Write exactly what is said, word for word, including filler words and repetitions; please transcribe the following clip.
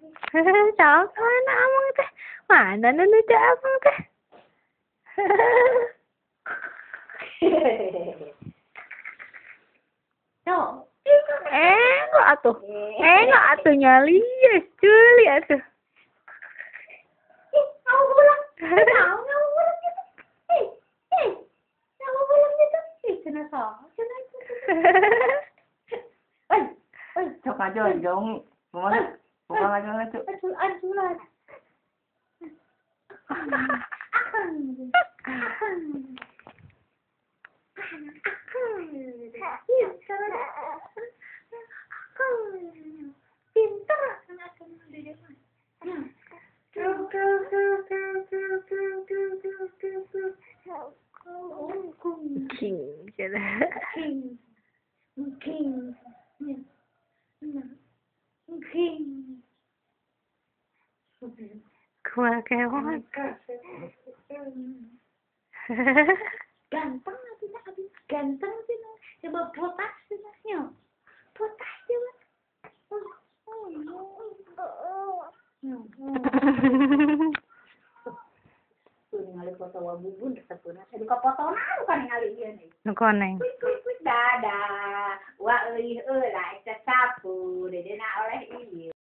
Cok mana amang teh? Mana nu teh amang teh? Cok. Eh, enggak atuh. Eh, enggak atuh nyali ya, culi atuh. Ih, kamu pulang. Kamu kamu pulang gitu. Eh, eh. Kamu pulang gitu. Ih, kenapa? Kenapa? Eh, eh. Cok aja jauh. Bukan bukan aja aja. Aduh, aduh lah. Pintar anak dia. King, cina. King, king, king. Kumaha kewan. Ganteng abis abis ganteng sih coba potas sih potas coba tuh ngali foto wabubun kesepuna jadi kau foto naru kan ngali dia nih Nu koneng. dadah wa euy euy